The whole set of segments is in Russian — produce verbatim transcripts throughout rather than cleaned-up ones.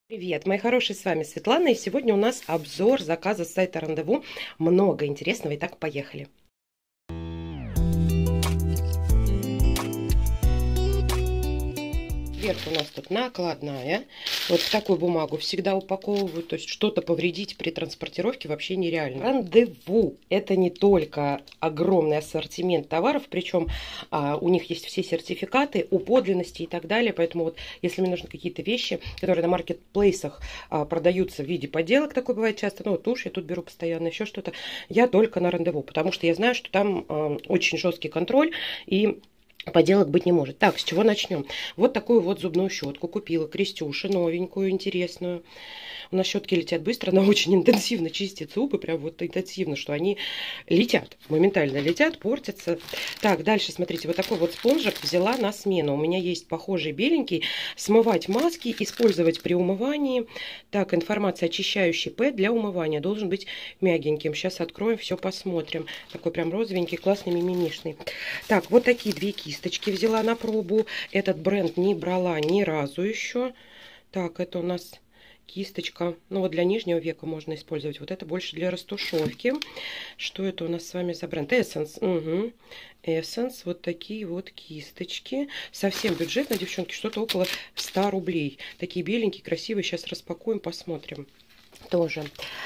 Привет, мои хорошие, с вами Светлана, и сегодня у нас обзор заказа с сайта Рандеву. Много интересного, итак, поехали. Сверху у нас тут накладная. Вот в такую бумагу всегда упаковывают. То есть что-то повредить при транспортировке вообще нереально. Рандеву — это не только огромный ассортимент товаров, причем а, у них есть все сертификаты о подлинности и так далее. Поэтому вот если мне нужны какие-то вещи, которые на маркетплейсах а, продаются в виде подделок, такое бывает часто, ну вот тушь я тут беру постоянно, еще что-то, я только на Рандеву, потому что я знаю, что там а, очень жесткий контроль и поделок быть не может. Так, с чего начнем? Вот такую вот зубную щетку купила Крестюши, новенькую, интересную. У нас щетки летят быстро, она очень интенсивно чистит зубы, прям вот интенсивно, что они летят, моментально летят, портятся. Так, дальше, смотрите, вот такой вот спонжик взяла на смену. У меня есть похожий беленький. Смывать маски, использовать при умывании. Так, информация: очищающий пэд для умывания должен быть мягеньким. Сейчас откроем, все посмотрим. Такой прям розовенький, классный, мимимишный. Так, вот такие две кисточки взяла на пробу. Этот бренд не брала ни разу еще. Так, это у нас кисточка. Ну вот для нижнего века можно использовать. Вот это больше для растушевки. Что это у нас с вами за бренд? Essence. Угу. Essence. Вот такие вот кисточки. Совсем бюджетно, девчонки. Что-то около ста рублей. Такие беленькие, красивые. Сейчас распакуем, посмотрим. Тоже.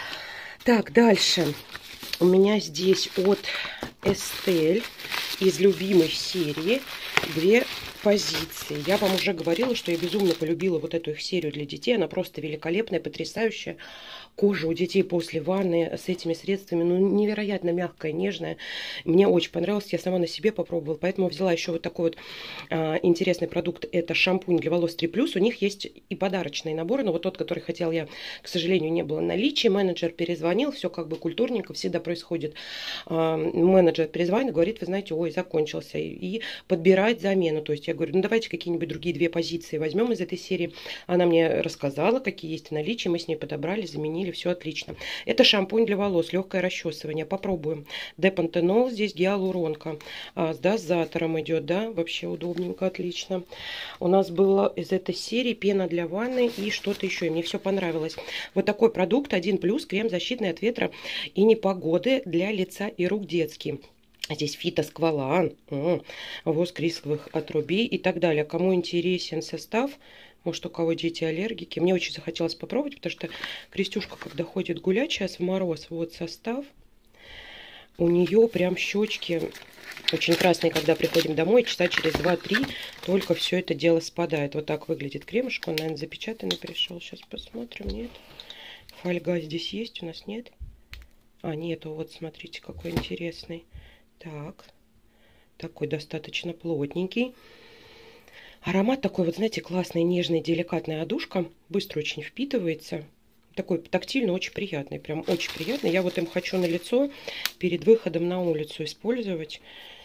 Так, дальше. У меня здесь от Estelle из любимой серии две позиции. Я вам уже говорила, что я безумно полюбила вот эту их серию для детей. Она просто великолепная, потрясающая. Кожа у детей после ванны с этими средствами, ну, невероятно мягкая, нежная. Мне очень понравилось, я сама на себе попробовала, поэтому взяла еще вот такой вот а, интересный продукт. Это шампунь для волос три плюс. У них есть и подарочные наборы, но вот тот, который хотел я, к сожалению, не было в наличии. Менеджер перезвонил, все как бы культурненько, всегда происходит. А, менеджер перезвонит, говорит: вы знаете, ой, закончился, и, и подбирать замену. То есть я говорю: ну давайте какие-нибудь другие две позиции возьмем из этой серии. Она мне рассказала, какие есть в наличии, мы с ней подобрали, заменили. Все отлично. Это шампунь для волос, легкое расчесывание. Попробуем. Депантенол, здесь гиалуронка. А, с дозатором идет, да? Вообще удобненько, отлично. У нас было из этой серии пена для ванны и что-то еще. И мне все понравилось. Вот такой продукт один плюс, крем защитный от ветра и непогоды для лица и рук детский. Здесь фитосквалан, воск рисовых отрубей и так далее. Кому интересен состав, может, у кого дети аллергики. Мне очень захотелось попробовать, потому что Крестюшка, когда ходит гулять сейчас в мороз, вот состав. У нее прям щечки очень красные, когда приходим домой, часа через два-три только все это дело спадает. Вот так выглядит кремушек. Он, наверное, запечатанный пришел. Сейчас посмотрим. Нет. Фольга здесь есть, у нас нет. А, нету. Вот, смотрите, какой интересный. Так. Такой достаточно плотненький. Аромат такой, вот знаете, классный, нежный, деликатная одушка. Быстро очень впитывается. Такой тактильно очень приятный. Прям очень приятный. Я вот им хочу на лицо перед выходом на улицу использовать.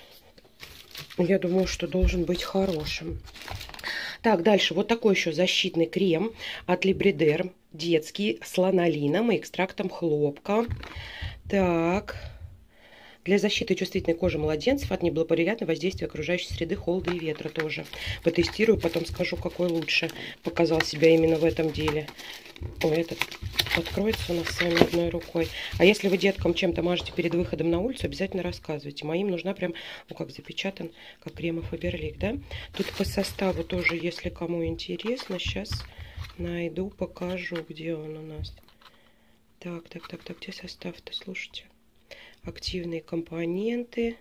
Я думаю, что должен быть хорошим. Так, дальше. Вот такой еще защитный крем от Libriderm. Детский, с ланолином и экстрактом хлопка. Так. Для защиты чувствительной кожи младенцев от неблагоприятного воздействия окружающей среды, холода и ветра тоже. Потестирую, потом скажу, какой лучше показал себя именно в этом деле. Ой, этот откроется у нас с вами одной рукой. А если вы деткам чем-то мажете перед выходом на улицу, обязательно рассказывайте. Моим нужна прям, ну как запечатан, как крем Фаберлик, да? Тут по составу тоже, если кому интересно, сейчас найду, покажу, где он у нас. Так, так, так, так, где состав-то, слушайте. Активные компоненты.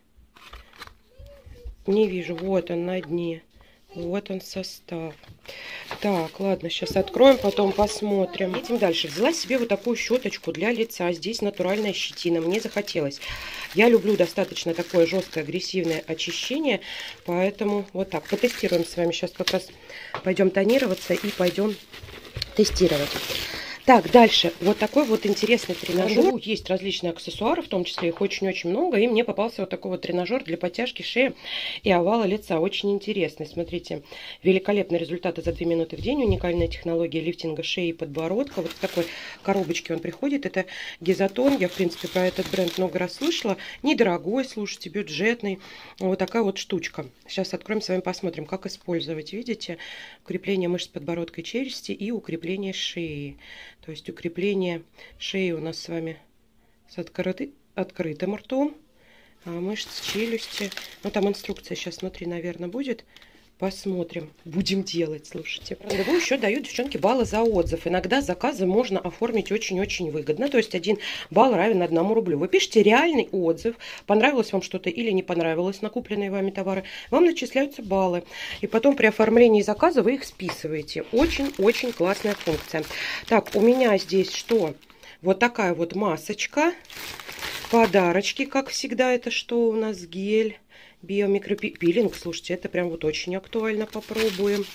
Не вижу. Вот он на дне. Вот он состав. Так, ладно, сейчас откроем, потом посмотрим. Едем дальше. Взяла себе вот такую щеточку для лица. Здесь натуральная щетина. Мне захотелось. Я люблю достаточно такое жесткое, агрессивное очищение. Поэтому вот так. Потестируем с вами. Сейчас как раз пойдем тонироваться и пойдем тестировать. Так, дальше. Вот такой вот интересный тренажер. Есть различные аксессуары, в том числе их очень-очень много. И мне попался вот такой вот тренажер для подтяжки шеи и овала лица. Очень интересный. Смотрите, великолепные результаты за две минуты в день. Уникальная технология лифтинга шеи и подбородка. Вот в такой коробочке он приходит. Это Гизотон. Я, в принципе, про этот бренд много раз слышала. Недорогой, слушайте, бюджетный. Вот такая вот штучка. Сейчас откроем с вами, посмотрим, как использовать. Видите, укрепление мышц подбородка и челюсти и укрепление шеи. То есть укрепление шеи у нас с вами с открыты, открытым ртом, а мышц челюсти. Ну, там инструкция сейчас внутри, наверное, будет. Посмотрим. Будем делать, слушайте. Рандеву еще дают, девчонки, баллы за отзыв. Иногда заказы можно оформить очень-очень выгодно. То есть один балл равен одному рублю. Вы пишете реальный отзыв. Понравилось вам что-то или не понравилось накупленные вами товары. Вам начисляются баллы. И потом при оформлении заказа вы их списываете. Очень-очень классная функция. Так, у меня здесь что? Вот такая вот масочка. Подарочки, как всегда. Это что у нас? Гель. Биомикропилинг, слушайте, это прям вот очень актуально, попробуем.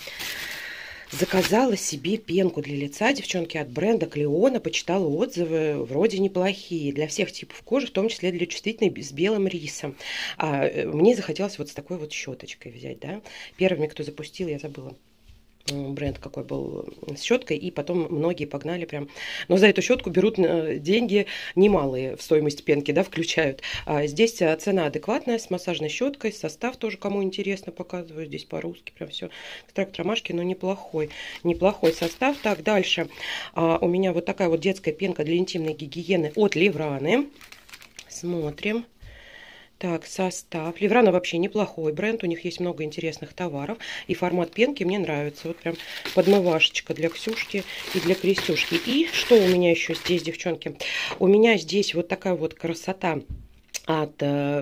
Заказала себе пенку для лица, девчонки, от бренда Клеона, почитала отзывы, вроде неплохие, для всех типов кожи, в том числе для чувствительной с белым рисом. А мне захотелось вот с такой вот щеточкой взять, да. Первыми, кто запустил, я забыла бренд какой был, с щеткой, и потом многие погнали прям. Но за эту щетку берут деньги немалые в стоимость пенки, да, включают. А здесь цена адекватная, с массажной щеткой, состав тоже, кому интересно, показываю здесь по-русски, прям все. Экстракт ромашки, но неплохой, неплохой состав. Так, дальше а, у меня вот такая вот детская пенка для интимной гигиены от Левраны. Смотрим. Так, состав. Леврана вообще неплохой бренд, у них есть много интересных товаров. И формат пенки мне нравится. Вот прям подмывашечка для Ксюшки и для Крестюшки. И что у меня еще здесь, девчонки? У меня здесь вот такая вот красота от...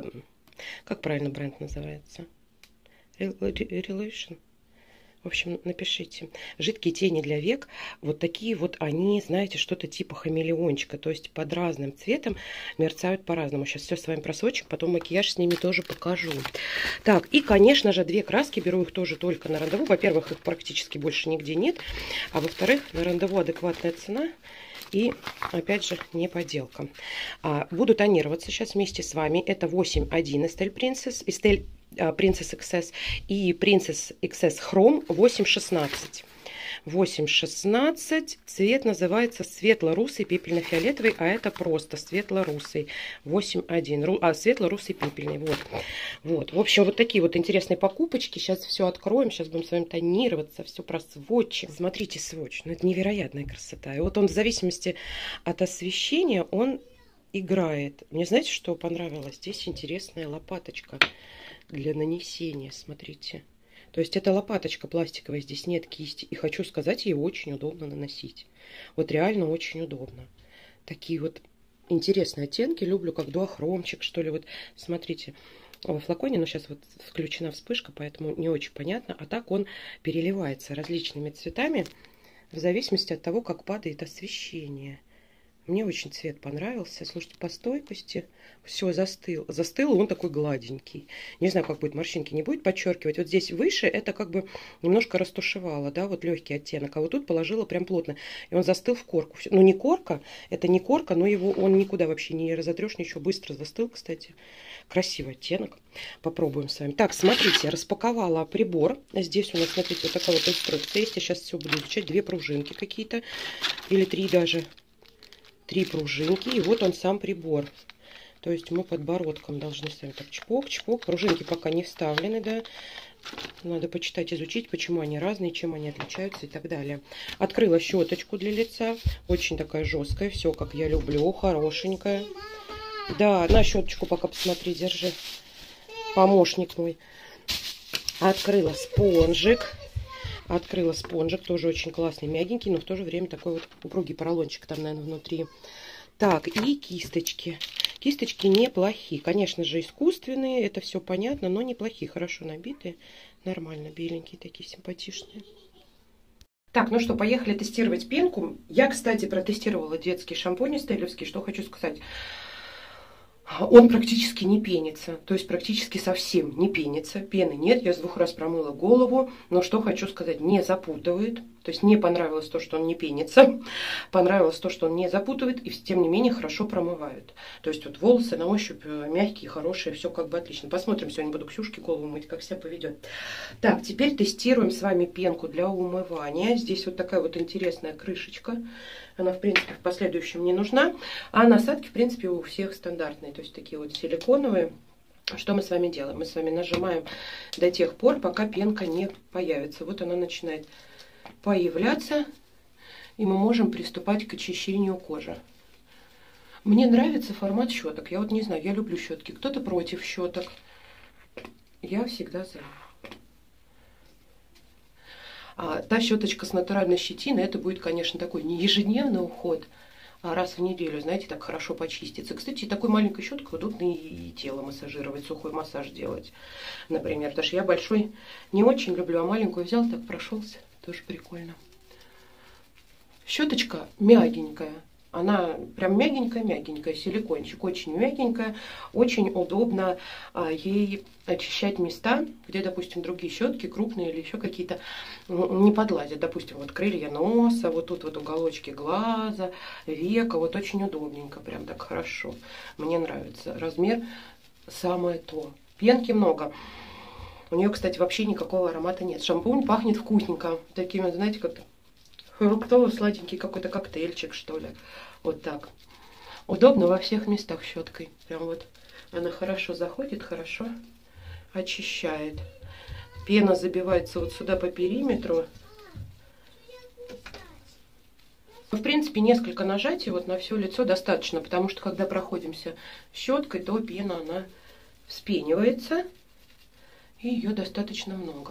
Как правильно бренд называется? Relation. В общем, напишите. Жидкие тени для век. Вот такие вот они, знаете, что-то типа хамелеончика. То есть под разным цветом мерцают по-разному. Сейчас все с вами просвочим, потом макияж с ними тоже покажу. Так, и, конечно же, две краски. Беру их тоже только на рандеву. Во-первых, их практически больше нигде нет. А во-вторых, на рандеву адекватная цена. И, опять же, не подделка. А, буду тонироваться сейчас вместе с вами. Это восемь один Estelle Princess. Estelle Princess икс эс и Princess икс эс Chrome восемь шестнадцать. восемь шестнадцать. Цвет называется светло-русый, пепельно-фиолетовый, а это просто светло-русый. восемь один. А, светло-русый пепельный. Вот. Вот. В общем, вот такие вот интересные покупочки. Сейчас все откроем. Сейчас будем с вами тонироваться. Все просводчим. Смотрите, сводч. Ну, это невероятная красота. И вот он в зависимости от освещения, он играет. Мне знаете, что понравилось? Здесь интересная лопаточка для нанесения. Смотрите. То есть это лопаточка пластиковая, здесь нет кисти. И хочу сказать, ее очень удобно наносить. Вот реально очень удобно. Такие вот интересные оттенки. Люблю как дуохромчик, что ли. Вот смотрите, во флаконе, но сейчас вот включена вспышка, поэтому не очень понятно. А так он переливается различными цветами в зависимости от того, как падает освещение. Мне очень цвет понравился. Слушайте, по стойкости все застыл. Застыл, он такой гладенький. Не знаю, как будет, морщинки не будет подчеркивать. Вот здесь выше это как бы немножко растушевало, да, вот легкий оттенок. А вот тут положила прям плотно. И он застыл в корку. Ну, не корка, это не корка, но его он никуда вообще не разотрешь, ничего. Быстро застыл, кстати. Красивый оттенок. Попробуем с вами. Так, смотрите, распаковала прибор. Здесь у нас, смотрите, вот такая вот инструкция есть. Я сейчас все буду изучать. Две пружинки какие-то. Или три даже. Три пружинки, и вот он сам прибор. То есть мы подбородком должны ставить так чпок-чпок. Пружинки пока не вставлены, да. Надо почитать, изучить, почему они разные, чем они отличаются и так далее. Открыла щеточку для лица. Очень такая жесткая, все как я люблю, хорошенькая. Да, на щеточку пока посмотри, держи. Помощник мой. Открыла спонжик. Открыла спонжик, тоже очень классный, мягенький, но в то же время такой вот упругий поролончик там, наверное, внутри. Так, и кисточки. Кисточки неплохие, конечно же, искусственные, это все понятно, но неплохие, хорошо набитые, нормально, беленькие такие, симпатичные. Так, ну что, поехали тестировать пенку. Я, кстати, протестировала детский шампунь стелевский, что хочу сказать. Он практически не пенится, то есть практически совсем не пенится. Пены нет, я с двух раз промыла голову, но что хочу сказать, не запутывает. То есть не понравилось то, что он не пенится, понравилось то, что он не запутывает и тем не менее хорошо промывает. То есть вот волосы на ощупь мягкие, хорошие, все как бы отлично. Посмотрим, сегодня буду Ксюшке голову мыть, как себя поведет. Так, теперь тестируем с вами пенку для умывания. Здесь вот такая вот интересная крышечка. Она, в принципе, в последующем не нужна. А насадки, в принципе, у всех стандартные. То есть такие вот силиконовые. Что мы с вами делаем? Мы с вами нажимаем до тех пор, пока пенка не появится. Вот она начинает появляться, и мы можем приступать к очищению кожи. Мне нравится формат щеток. Я вот не знаю, я люблю щетки. Кто-то против щеток. Я всегда за. А та щеточка с натуральной щетиной, это будет, конечно, такой не ежедневный уход, а раз в неделю, знаете, так хорошо почиститься. Кстати, такой маленькой щеткой удобно и тело массажировать, сухой массаж делать, например. Потому что я большой не очень люблю, а маленькую взял, так прошелся. Тоже прикольно. Щеточка мягенькая. Она прям мягенькая-мягенькая, силикончик, очень мягенькая, очень удобно а, ей очищать места, где, допустим, другие щетки, крупные или еще какие-то, не подлазят. Допустим, вот крылья носа, вот тут вот уголочки глаза, века, вот очень удобненько, прям так хорошо. Мне нравится. Размер самое то. Пенки много. У нее, кстати, вообще никакого аромата нет. Шампунь пахнет вкусненько. Такими, знаете, как-то фруктовый сладенький какой-то коктейльчик, что ли. Вот так. Удобно во всех местах щеткой. Прям вот она хорошо заходит, хорошо очищает. Пена забивается вот сюда по периметру. В принципе, несколько нажатий вот на все лицо достаточно, потому что когда проходимся щеткой, то пена, она вспенивается. И ее достаточно много.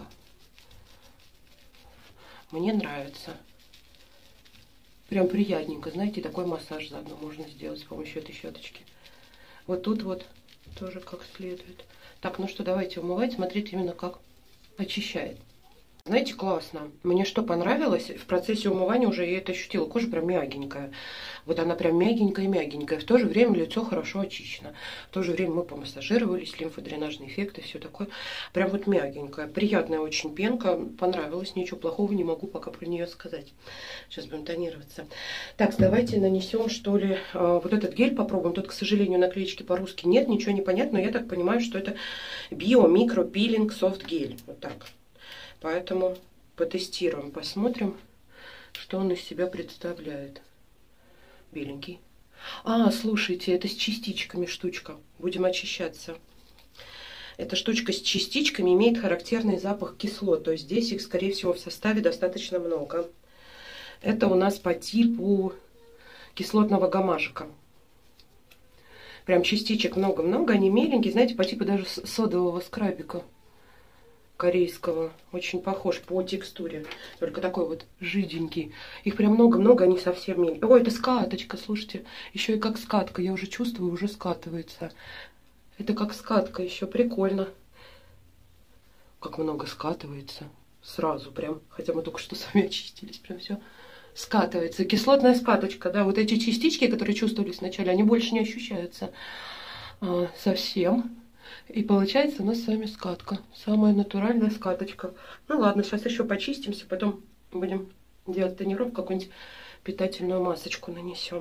Мне нравится. Прям приятненько. Знаете, такой массаж заодно можно сделать с помощью этой щеточки. Вот тут вот тоже как следует. Так, ну что, давайте умывать. Смотрите именно как очищает. Знаете, классно. Мне что понравилось, в процессе умывания уже я это ощутила. Кожа прям мягенькая. Вот она прям мягенькая-мягенькая. В то же время лицо хорошо очищено. В то же время мы помассажировались, лимфодренажный эффект и все такое. Прям вот мягенькая. Приятная очень пенка. Понравилась. Ничего плохого не могу пока про нее сказать. Сейчас будем тонироваться. Так, давайте нанесем, что ли, вот этот гель попробуем. Тут, к сожалению, наклеечки по-русски нет. Ничего не понятно. Но я так понимаю, что это био-микро-пилинг софт-гель. Вот так. Поэтому потестируем, посмотрим, что он из себя представляет. Беленький. А, слушайте, это с частичками штучка. Будем очищаться. Эта штучка с частичками имеет характерный запах кислот. То есть здесь их, скорее всего, в составе достаточно много. Это у нас по типу кислотного гамашика. Прям частичек много-много. Они меленькие, знаете, по типу даже содового скрабика. Корейского. Очень похож по текстуре. Только такой вот жиденький. Их прям много-много, они совсем меленькие. Ой, это скаточка, слушайте. Еще и как скатка. Я уже чувствую, уже скатывается. Это как скатка еще. Прикольно. Как много скатывается. Сразу прям. Хотя мы только что с вами очистились. Прям все скатывается. Кислотная скаточка. Да, вот эти частички, которые чувствовались вначале, они больше не ощущаются а, совсем. И получается у нас с вами скатка. Самая натуральная скаточка. Ну ладно, сейчас еще почистимся, потом будем делать тонировку, какую-нибудь питательную масочку нанесем.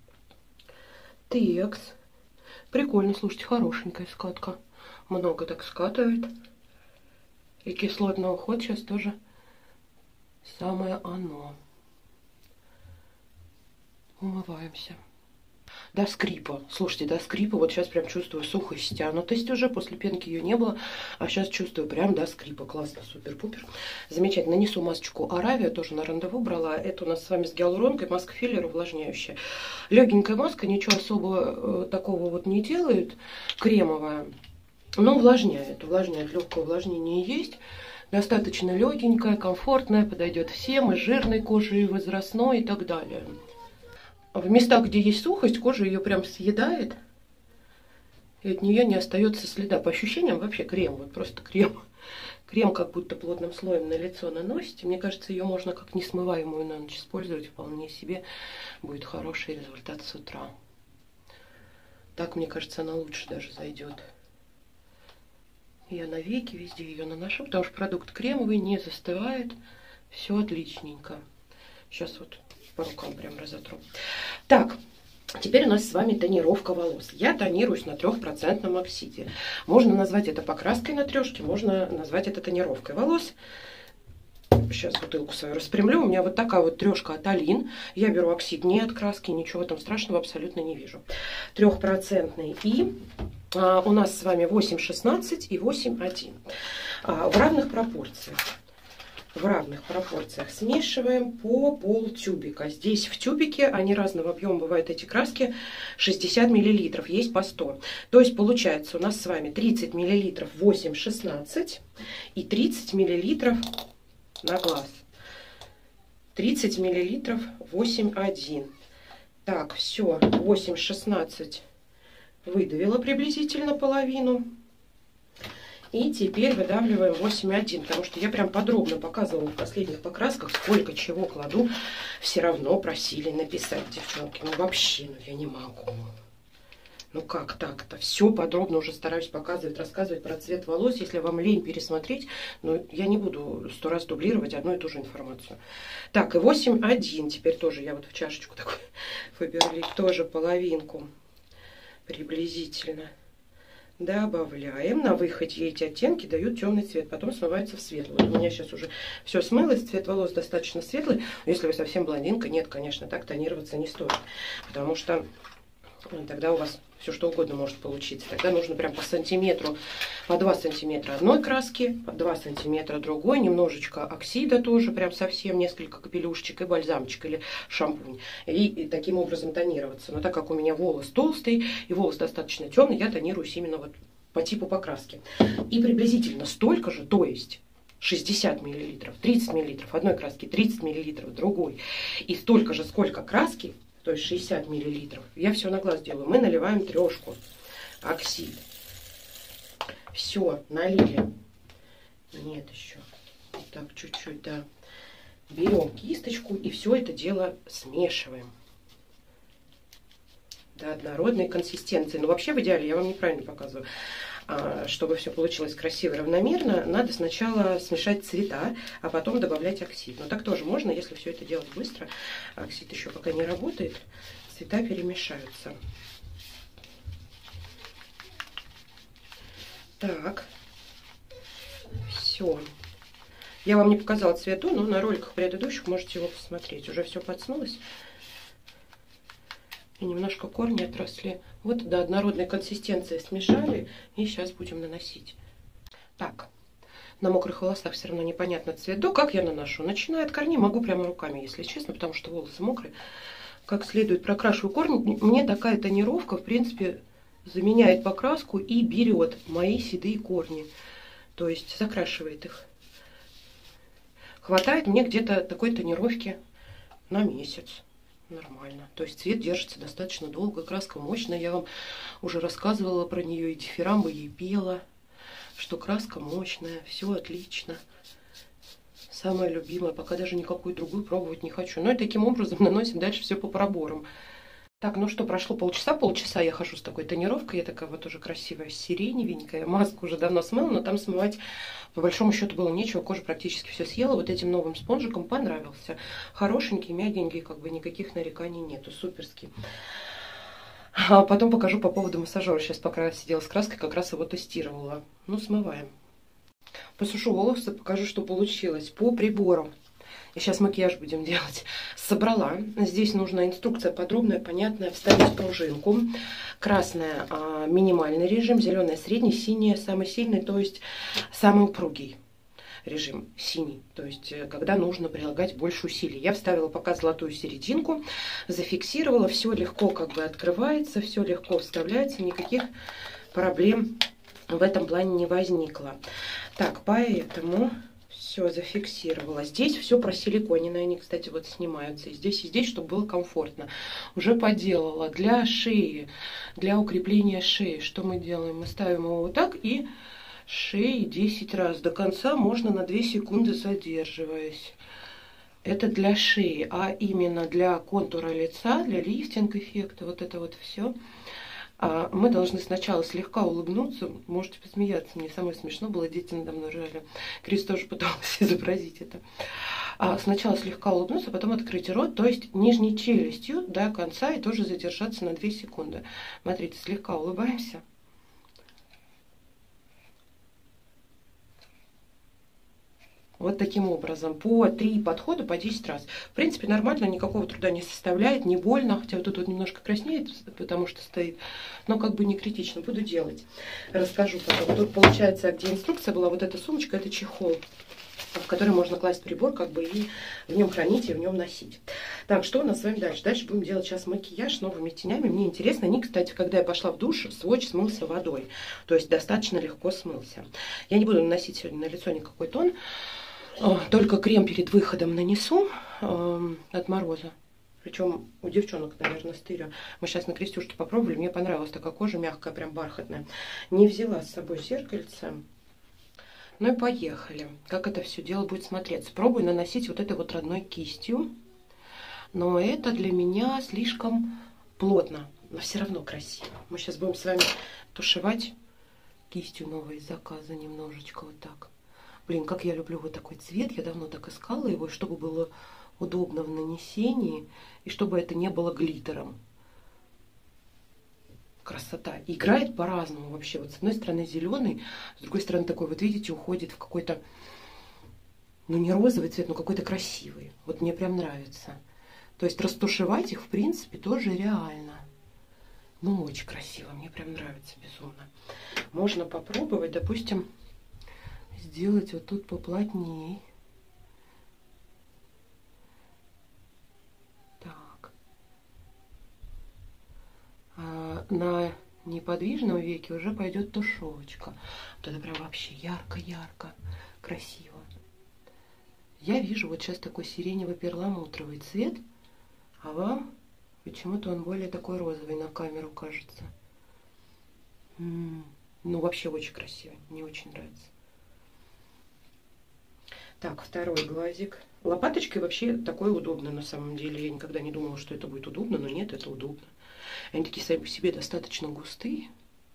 Текс. Прикольно, слушайте, хорошенькая скатка. Много так скатывает. И кислотный уход сейчас тоже самое оно. Умываемся. До скрипа. Слушайте, до скрипа. Вот сейчас прям чувствую сухость, стянутость уже. После пенки ее не было. А сейчас чувствую прям до скрипа. Классно, супер-пупер. Замечательно. Нанесу масочку Аравия. Тоже на рандеву брала. Это у нас с вами с гиалуронкой. Маска филлер увлажняющая. Легенькая маска. Ничего особого э, такого вот не делает. Кремовая. Но увлажняет. Увлажняет. Легкое увлажнение есть. Достаточно легенькая, комфортная. Подойдет всем. И жирной кожи, и возрастной, и так далее. В местах, где есть сухость, кожа ее прям съедает, и от нее не остается следа. По ощущениям вообще крем, вот просто крем. Крем как будто плотным слоем на лицо наносите. Мне кажется, ее можно как несмываемую на ночь использовать. Вполне себе будет хороший результат с утра. Так, мне кажется, она лучше даже зайдет. Я на веки везде ее наношу, потому что продукт кремовый, не застывает. Все отличненько. Сейчас вот по рукам прям разотру. Так, теперь у нас с вами тонировка волос. Я тонируюсь на трехпроцентном оксиде. Можно назвать это покраской на трешке, можно назвать это тонировкой волос. Сейчас бутылку свою распрямлю. У меня вот такая вот трешка от Алин. Я беру оксид не от краски, ничего там страшного абсолютно не вижу. Трехпроцентный. И а, у нас с вами восемь шестнадцать и восемь один. А, в равных пропорциях. В равных пропорциях смешиваем по полтюбика. Здесь в тюбике, они разного объема бывают, эти краски, шестьдесят миллилитров, есть по сто. То есть получается у нас с вами тридцать миллилитров восемь шестнадцать и тридцать миллилитров на глаз. тридцать миллилитров восемь один. Так, все, восемь шестнадцать выдавила приблизительно половину. И теперь выдавливаем восемь один, потому что я прям подробно показывала в последних покрасках, сколько чего кладу. Все равно просили написать, девчонки. Ну вообще, ну я не могу. Ну как так-то? Все подробно уже стараюсь показывать, рассказывать про цвет волос. Если вам лень пересмотреть, но я не буду сто раз дублировать одну и ту же информацию. Так, и восемь один. Теперь тоже я вот в чашечку такой Фаберлик, тоже половинку приблизительно добавляем. На выходе эти оттенки дают темный цвет, потом смывается в светлый. Вот у меня сейчас уже все смылось, цвет волос достаточно светлый. Если вы совсем блондинка, нет, конечно, так тонироваться не стоит, потому что тогда у вас все что угодно может получиться. Тогда нужно прям по сантиметру, по два сантиметра одной краски, по два сантиметра другой, немножечко оксида тоже, прям совсем несколько капелюшечек и бальзамчик или шампунь. И, и таким образом тонироваться. Но так как у меня волос толстый и волос достаточно темный, я тонируюсь именно вот по типу покраски. И приблизительно столько же, то есть шестьдесят миллилитров, тридцать миллилитров одной краски, тридцать миллилитров другой. И столько же, сколько краски, то есть шестьдесят миллилитров. Я все на глаз делаю. Мы наливаем трешку. Оксид. Все, налили. Нет еще. Так, чуть-чуть, да. Берем кисточку и все это дело смешиваем до однородной консистенции. Но вообще в идеале, я вам неправильно показываю, чтобы все получилось красиво и равномерно, надо сначала смешать цвета, а потом добавлять оксид. Но так тоже можно, если все это делать быстро. Оксид еще пока не работает, цвета перемешаются. Так, все. Я вам не показала цвету, но на роликах предыдущих можете его посмотреть. Уже все подснулось. И немножко корни отросли. Вот до однородной консистенции смешали. И сейчас будем наносить. Так, на мокрых волосах все равно непонятно цвет. Да, как я наношу? Начиная от корней, могу прямо руками, если честно, потому что волосы мокрые. Как следует прокрашиваю корни. Мне такая тонировка, в принципе, заменяет покраску и берет мои седые корни. То есть закрашивает их. Хватает мне где-то такой тонировки на месяц. Нормально. То есть цвет держится достаточно долго. Краска мощная. Я вам уже рассказывала про нее. И дифирамбы ей пела, что краска мощная. Все отлично. Самая любимая. Пока даже никакую другую пробовать не хочу. Ну и таким образом наносим дальше все по проборам. Так, ну что, прошло полчаса. Полчаса я хожу с такой тонировкой. Я такая вот уже красивая, сиреневенькая. Маску уже давно смыла, но там смывать по большому счету было нечего. Кожа практически все съела. Вот этим новым спонжиком понравился. Хорошенький, мягенький, как бы никаких нареканий нету. Суперский. А потом покажу по поводу массажера. Сейчас пока сидела с краской, как раз его тестировала. Ну, смываем. Посушу волосы, покажу, что получилось. По приборам. И сейчас макияж будем делать. Собрала. Здесь нужна инструкция подробная, понятная. Вставить пружинку. Красная а, минимальный режим, зеленая средний, синяя самый сильный, то есть самый упругий режим. Синий, то есть когда нужно прилагать больше усилий. Я вставила пока золотую серединку, зафиксировала. Все легко как бы открывается, все легко вставляется. Никаких проблем в этом плане не возникло. Так, поэтому... Все, зафиксировала. Здесь все просиликонено. Они, кстати, вот снимаются. И здесь, и здесь, чтобы было комфортно. Уже поделала. Для шеи, для укрепления шеи, что мы делаем? Мы ставим его вот так и шеи десять раз. До конца можно на две секунды задерживаясь. Это для шеи. А именно для контура лица, для лифтинг-эффекта, вот это вот все. А мы должны сначала слегка улыбнуться, можете посмеяться, мне самое смешно было, дети надо мной ржали. Крис тоже пытался изобразить это. А сначала слегка улыбнуться, потом открыть рот, то есть нижней челюстью до конца и тоже задержаться на две секунды. Смотрите, слегка улыбаемся. Вот таким образом, по три подхода, по десять раз. В принципе, нормально, никакого труда не составляет, не больно. Хотя вот тут вот немножко краснеет, потому что стоит. Но как бы не критично. Буду делать. Расскажу потом. Тут получается, где инструкция была, вот эта сумочка, это чехол, в который можно класть прибор, как бы и в нем хранить, и в нем носить. Так, что у нас с вами дальше? Дальше будем делать сейчас макияж новыми тенями. Мне интересно, они, кстати, когда я пошла в душ, сводч смылся водой. То есть достаточно легко смылся. Я не буду наносить сегодня на лицо никакой тон. Только крем перед выходом нанесу э, от мороза. Причем у девчонок, наверное, стыря. Мы сейчас на крестюшке попробовали. Мне понравилась такая кожа мягкая, прям бархатная. Не взяла с собой зеркальце. Ну и поехали. Как это все дело будет смотреться. Пробую наносить вот этой вот родной кистью. Но это для меня слишком плотно. Но все равно красиво. Мы сейчас будем с вами тушевать кистью новой из заказа немножечко вот так. Блин, как я люблю вот такой цвет. Я давно так искала его, чтобы было удобно в нанесении. И чтобы это не было глиттером. Красота. Играет по-разному вообще. Вот с одной стороны зеленый, с другой стороны такой, вот видите, уходит в какой-то, ну не розовый цвет, но какой-то красивый. Вот мне прям нравится. То есть растушевать их, в принципе, тоже реально. Ну, очень красиво. Мне прям нравится безумно. Можно попробовать, допустим, сделать вот тут поплотнее. Так. А на неподвижном веке уже пойдет тушевочка. Вот это прям вообще ярко-ярко, красиво. Я вижу вот сейчас такой сиренево-перламутровый цвет, а вам почему-то он более такой розовый на камеру кажется. М-м, ну, вообще очень красивый. Мне очень нравится. Так, второй глазик. Лопаточкой вообще такое удобно на самом деле. Я никогда не думала, что это будет удобно, но нет, это удобно. Они такие сами по себе достаточно густые.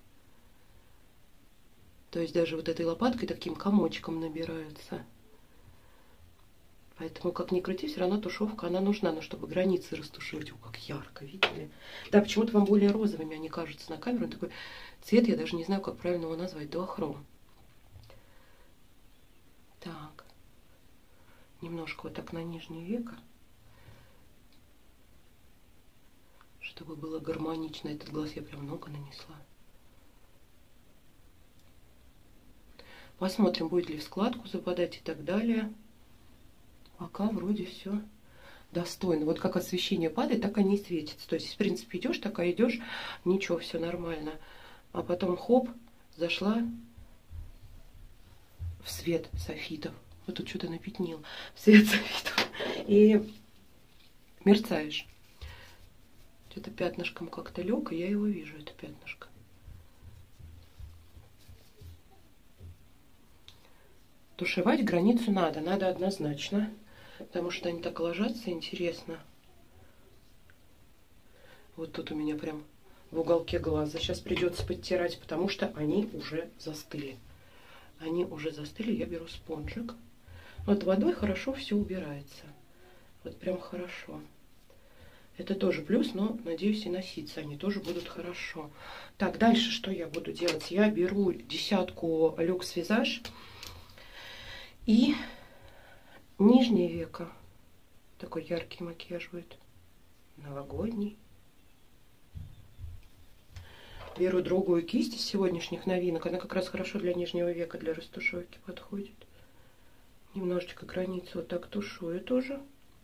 То есть даже вот этой лопаткой таким комочком набираются. Поэтому, как ни крути, все равно тушевка, она нужна, но чтобы границы растушевать. О, как ярко, видели? Да, почему-то вам более розовыми они кажутся на камеру. Он такой цвет, я даже не знаю, как правильно его назвать. Дуохром. Так. Немножко вот так на нижнее веко. Чтобы было гармонично. Этот глаз я прям много нанесла. Посмотрим, будет ли в складку западать и так далее. Пока вроде все достойно. Вот как освещение падает, так они и светятся. То есть, в принципе, идешь, такая идешь, ничего, все нормально. А потом хоп, зашла в свет софитов. Вот тут что-то напятнил. В свет софитов. И мерцаешь. Что-то пятнышком как-то лег, и я его вижу, это пятнышко. Тушевать границу надо, надо однозначно. Потому что они так ложатся, интересно. Вот тут у меня прям в уголке глаза. Сейчас придется подтирать, потому что они уже застыли. Они уже застыли. Я беру спонжик. Вот водой хорошо все убирается. Вот прям хорошо. Это тоже плюс, но, надеюсь, и носиться они тоже будут хорошо. Так, дальше что я буду делать? Я беру десятку люкс визаж и нижнее веко. Такой яркий макияж будет. Новогодний. Беру другую кисть из сегодняшних новинок. Она как раз хорошо для нижнего века, для растушевки подходит. Немножечко границу вот так тушую тоже.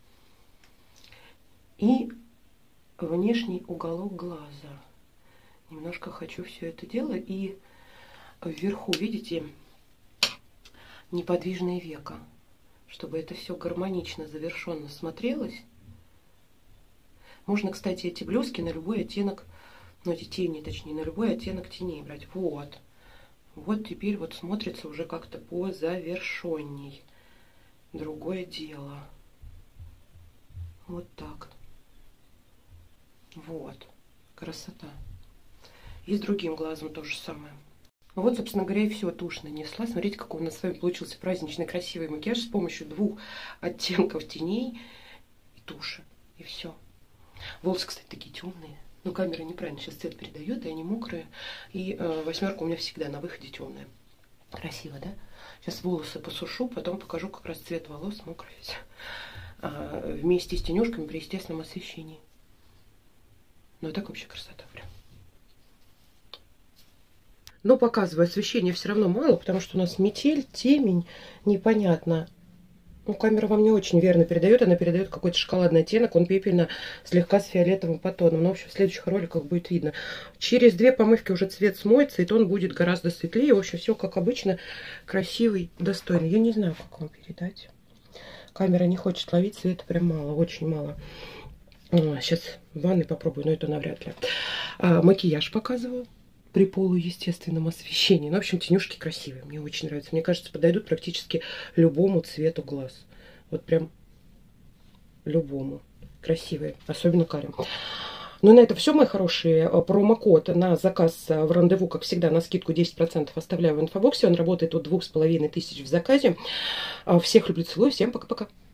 И внешний уголок глаза. Немножко хочу все это дело. И вверху, видите, неподвижное веко. Чтобы это все гармонично, завершенно смотрелось. Можно, кстати, эти блески на любой оттенок, ну, эти тени, точнее, на любой оттенок теней брать. Вот. Вот теперь вот смотрится уже как-то по завершенней. Другое дело. Вот так. Вот. Красота. И с другим глазом то же самое. Вот, собственно говоря, и все, тушь нанесла. Смотрите, какой у нас с вами получился праздничный красивый макияж с помощью двух оттенков теней и туши. И все. Волосы, кстати, такие темные. Но камера неправильно сейчас цвет передает, и они мокрые. И э, восьмерка у меня всегда на выходе темная. Красиво, да? Сейчас волосы посушу, потом покажу как раз цвет волос, мокрый весь. А, вместе с тенюшками при естественном освещении. Ну, а так вообще красота прям. Но показываю, освещения все равно мало, потому что у нас метель, темень, непонятно. Ну, камера вам не очень верно передает, она передает какой-то шоколадный оттенок, он пепельно, слегка с фиолетовым подтоном. Но, в общем, в следующих роликах будет видно. Через две помывки уже цвет смоется, и тон будет гораздо светлее. В общем, все как обычно, красивый, достойный. Я не знаю, как вам передать. Камера не хочет ловить, цвета прям мало, очень мало. Сейчас в ванной попробую, но это навряд ли. А, макияж показываю при полуестественном освещении. Ну, в общем, тенюшки красивые, мне очень нравятся. Мне кажется, подойдут практически любому цвету глаз. Вот прям любому. Красивые, особенно карим. Ну, на это все, мои хорошие. Промокод на заказ в Рандеву, как всегда, на скидку десять процентов оставляю в инфобоксе. Он работает от двух с половиной тысяч в заказе. Всех люблю, целую. Всем пока-пока.